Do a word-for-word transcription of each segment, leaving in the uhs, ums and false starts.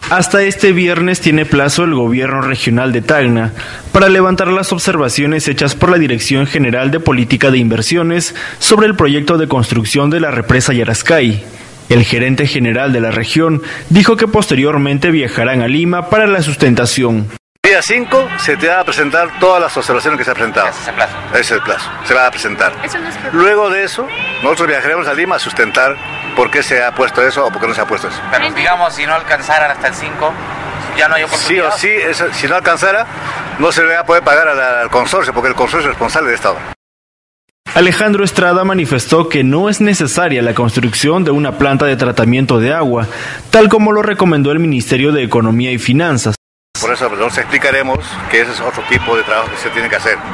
Hasta este viernes tiene plazo el gobierno regional de Tacna para levantar las observaciones hechas por la Dirección General de Política de Inversiones sobre el proyecto de construcción de la represa Yarascay. El gerente general de la región dijo que posteriormente viajarán a Lima para la sustentación. El día cinco se te va a presentar todas las observaciones que se han presentado. Ese es el plazo. Ese es el plazo, se va a presentar. Eso no es Luego de eso, nosotros viajaremos a Lima a sustentar por qué se ha puesto eso o por qué no se ha puesto eso. Pero digamos, si no alcanzaran hasta el cinco, ya no hay oportunidad. Sí o sí, eso, si no alcanzara, no se le va a poder pagar a la, al consorcio, porque el consorcio es responsable de Estado. Alejandro Estrada manifestó que no es necesaria la construcción de una planta de tratamiento de agua, tal como lo recomendó el Ministerio de Economía y Finanzas. Por eso nos explicaremos que ese es otro tipo de trabajo que se tiene que hacer.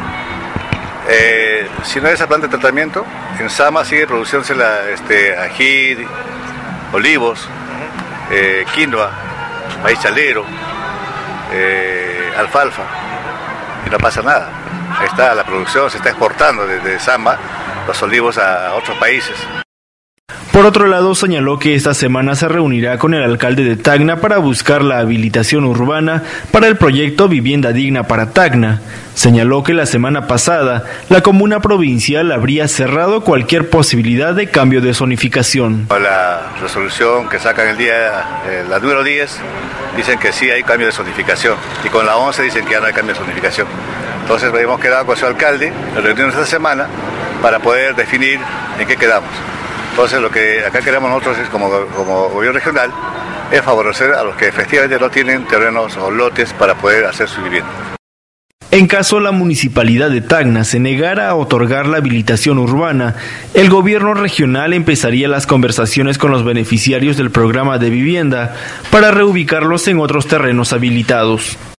Eh, si no hay esa planta de tratamiento, en Sama sigue produciéndose la, este, ají, olivos, eh, quinoa, maíz chalero, eh, alfalfa, y no pasa nada. Ahí está la producción, se está exportando desde Sama los olivos a otros países. Por otro lado, señaló que esta semana se reunirá con el alcalde de Tacna para buscar la habilitación urbana para el proyecto Vivienda Digna para Tacna. Señaló que la semana pasada la comuna provincial habría cerrado cualquier posibilidad de cambio de zonificación. La resolución que sacan el día, eh, la número diez, dicen que sí hay cambio de zonificación, y con la once dicen que ya no hay cambio de zonificación. Entonces hemos quedado con su alcalde, nos reunimos esta semana para poder definir en qué quedamos. Entonces lo que acá queremos nosotros es, como, como gobierno regional, es favorecer a los que efectivamente no tienen terrenos o lotes para poder hacer su vivienda. En caso la municipalidad de Tacna se negara a otorgar la habilitación urbana, el gobierno regional empezaría las conversaciones con los beneficiarios del programa de vivienda para reubicarlos en otros terrenos habilitados.